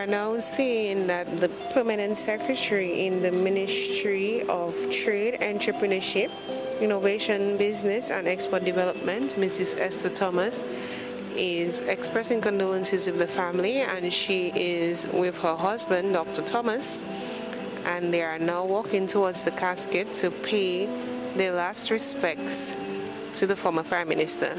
are now saying that the permanent secretary in the Ministry of Trade, Entrepreneurship, Innovation, Business and Export Development, Mrs. Esther Thomas, is expressing condolences with the family, and she is with her husband, Dr. Thomas, and they are now walking towards the casket to pay their last respects to the former Prime Minister.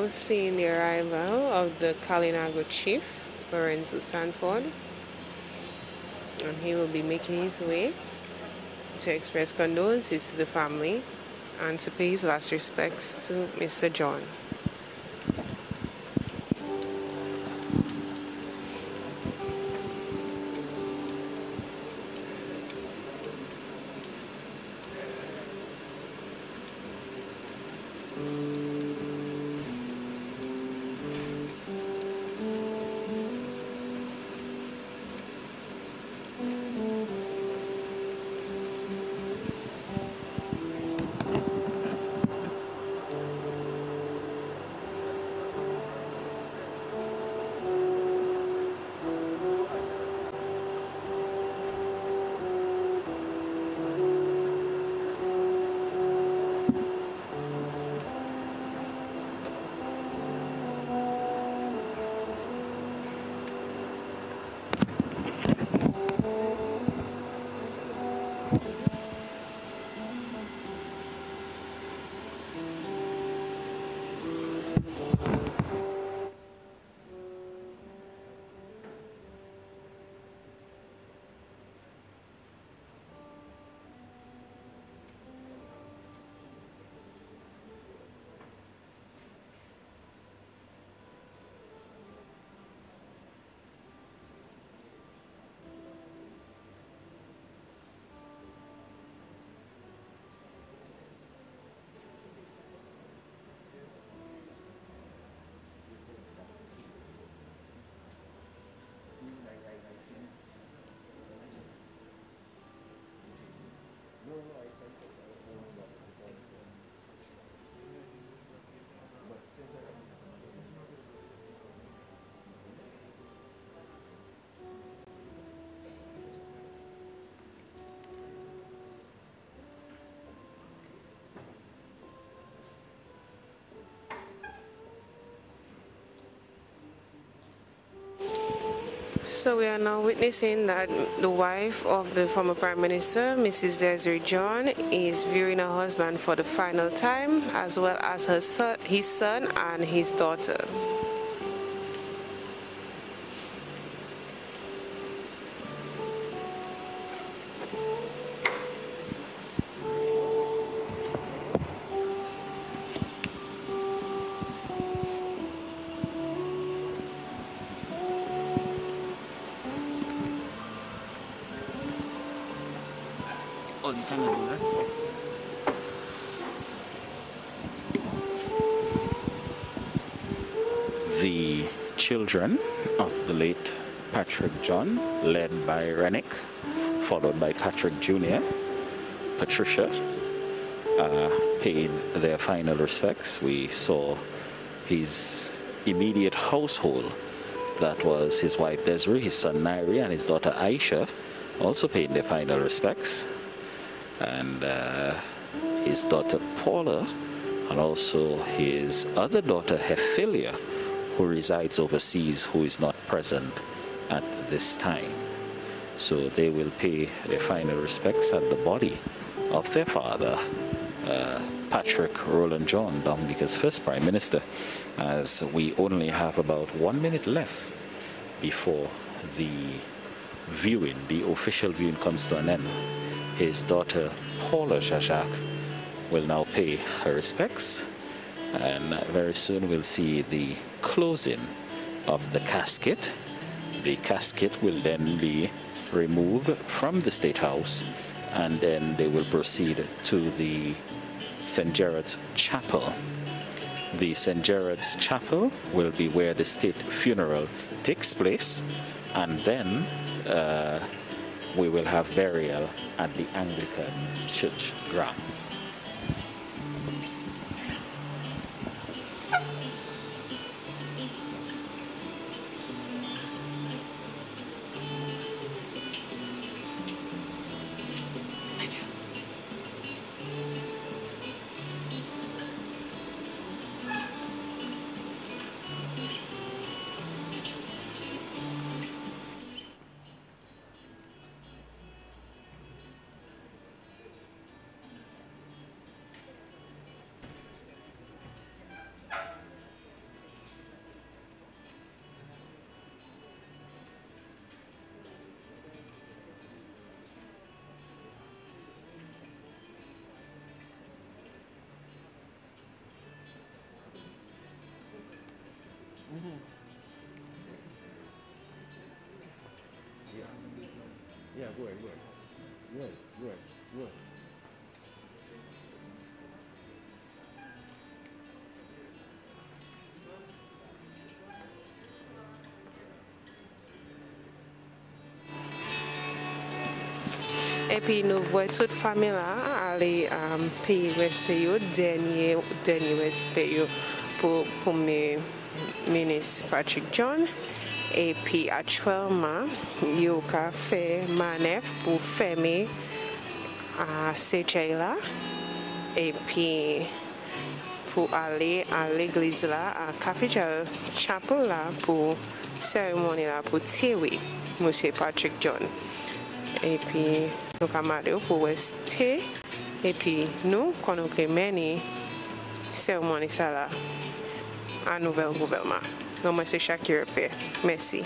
now seeing the arrival of the Kalinago chief, Lorenzo Sanford, and he will be making his way to express condolences to the family and to pay his last respects to Mr. John. So we are now witnessing that the wife of the former Prime Minister, Mrs. Desiree John, is viewing her husband for the final time, as well as his son and his daughter. The children of the late Patrick John, led by Rennick, followed by Patrick Jr., Patricia, paid their final respects. We saw his immediate household, that was his wife Desiree, his son Nairi, and his daughter Aisha, also paid their final respects. And his daughter Paula, and also his other daughter Hephilia, who resides overseas, who is not present at this time. So they will pay their final respects at the body of their father, Patrick Roland John, Dominica's first Prime Minister, as we only have about 1 minute left before the viewing, the official viewing, comes to an end. His daughter Paula Shashak will now pay her respects, and very soon we'll see the closing of the casket. The casket will then be removed from the State House, and then they will proceed to the St. Gerard's Chapel. The St. Gerard's Chapel will be where the state funeral takes place, and then we will have burial at the Anglican Church ground. Good. Et puis nous voyons toute famille là aller payer respect, dernier respect pour mes ministre Patrick John. Et puis actuellement, il y a fait manœuvre pour fermer ces là. Et puis pour aller à l'église là, à Cathedral Chapel là, pour cérémonie là, pour tirer Monsieur Patrick John. Et puis nous camarades pour rester. Et puis nous, quand nous menons cérémonie ça là, à nouvel gouvernement. Donc, moi, c'est chaque Européen. Merci.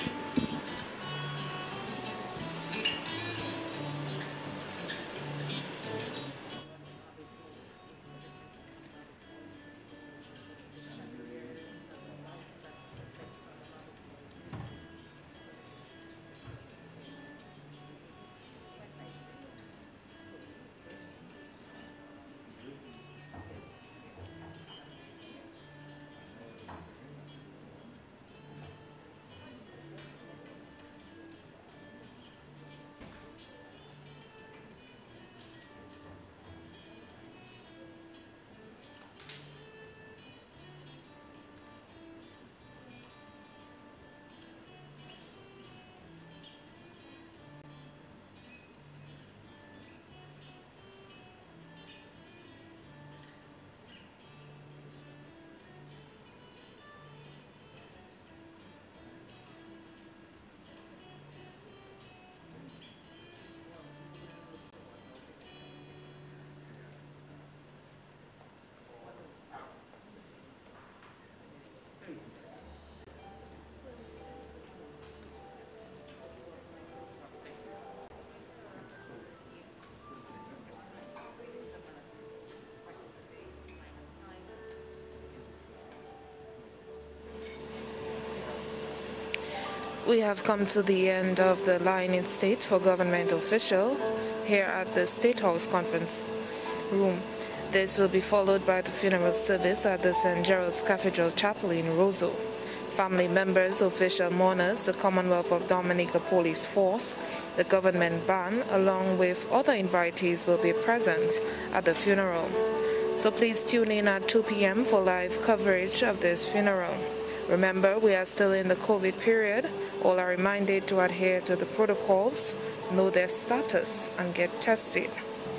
We have come to the end of the line in state for government officials here at the State House Conference Room. This will be followed by the funeral service at the St. Gerald's Cathedral Chapel in Roseau. Family members, official mourners, the Commonwealth of Dominica Police Force, the government band, along with other invitees will be present at the funeral. So please tune in at 2 p.m. for live coverage of this funeral. Remember, we are still in the COVID period. All are reminded to adhere to the protocols, know their status, and get tested.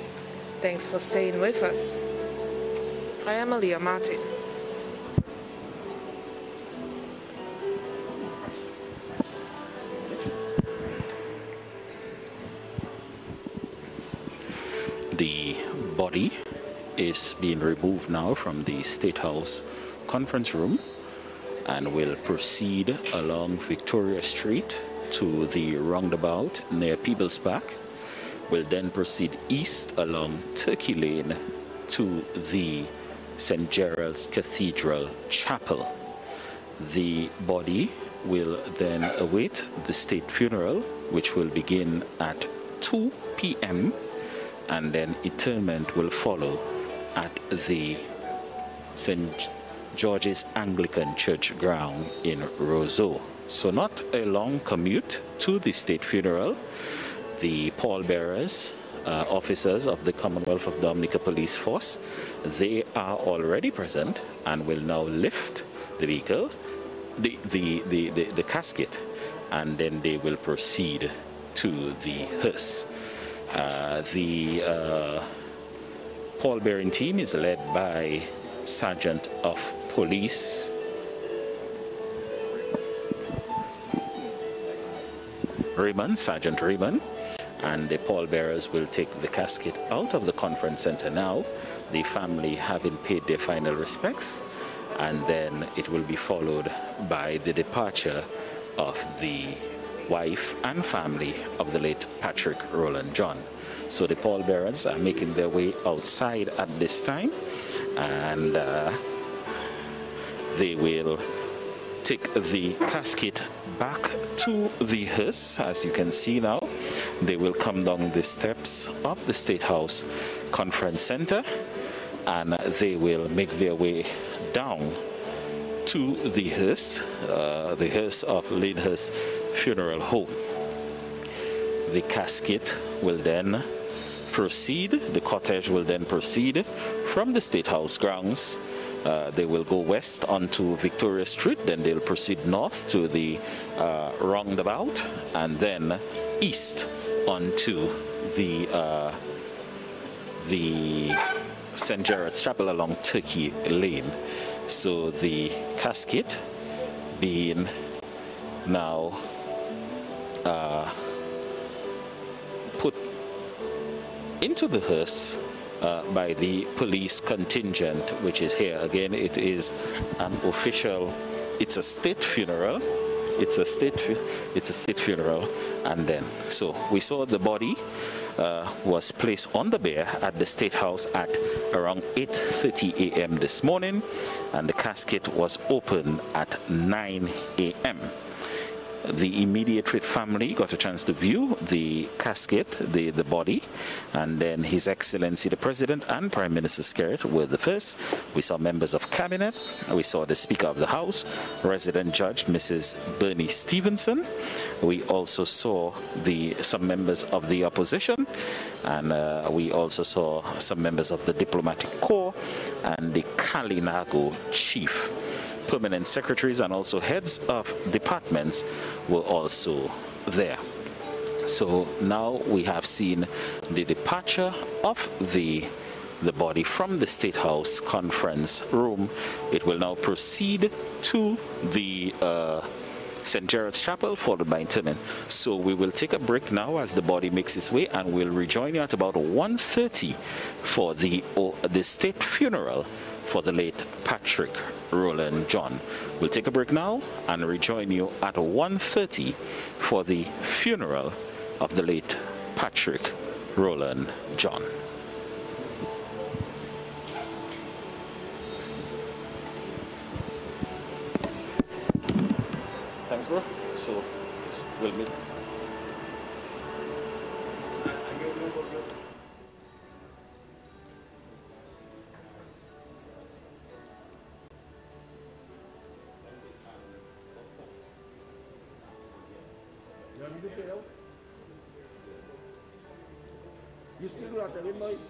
Thanks for staying with us. I am Aliyah Martin. The body is being removed now from the State House Conference Room and will proceed along Victoria Street to the roundabout near People's Park. Will then proceed east along Turkey Lane to the St. Gerald's Cathedral Chapel. The body will then await the state funeral, which will begin at 2 p.m. and then interment will follow at the St. George's Anglican Church ground in Roseau. So not a long commute to the state funeral. The pallbearers, officers of the Commonwealth of Dominica Police Force, they are already present and will now lift the vehicle, the casket, and then they will proceed to the hearse. The pallbearing team is led by Sergeant of Police Sergeant Raymond, and the pallbearers will take the casket out of the conference center now, the family having paid their final respects, and then it will be followed by the departure of the wife and family of the late Patrick Roland John. So the pallbearers are making their way outside at this time, and they will take the casket back to the hearse, as you can see now. they will come down the steps of the State House Conference Center, and they will make their way down to the hearse of Lyndhurst Funeral Home. The casket will then proceed, the cortege will then proceed from the State House grounds. They will go west onto Victoria Street, then they'll proceed north to the roundabout, and then east onto the St. Gerard's Chapel along Turkey Lane. So the casket being now put into the hearse by the police contingent, which is here. Again, it is an official, it's a state funeral. It's a state funeral. And then, so we saw the body was placed on the bier at the State House at around 8:30 a.m. this morning, and the casket was opened at 9 a.m. The immediate family got a chance to view the casket, the body, and then His Excellency the President and Prime Minister's carriage were the first. We saw members of cabinet, we saw the Speaker of the House, resident judge Mrs. Bernie Stevenson. We also saw some members of the opposition, and we also saw some members of the diplomatic corps and the Kalinago chief. Permanent secretaries and also heads of departments were also there. So now we have seen the departure of the body from the State House conference room. It will now proceed to the St. Gerard's Chapel, followed by interment. So we will take a break now as the body makes its way, and we'll rejoin you at about 1:30 for the state funeral for the late Patrick Roland John. We'll take a break now and rejoin you at 1:30 for the funeral of the late Patrick Roland John. Thanks, bro. So we'll meet. You still do that again, boy?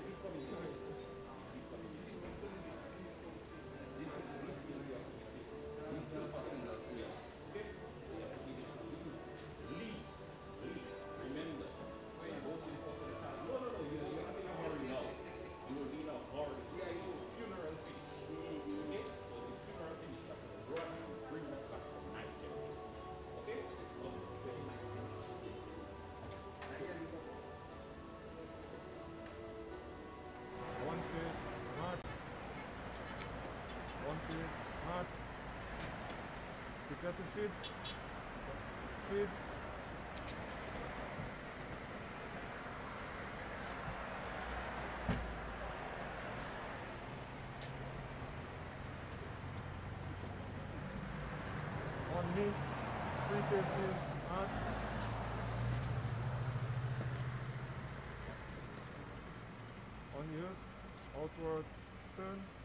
Feed. On me, 3 paces, arch. On yours, outwards, turn.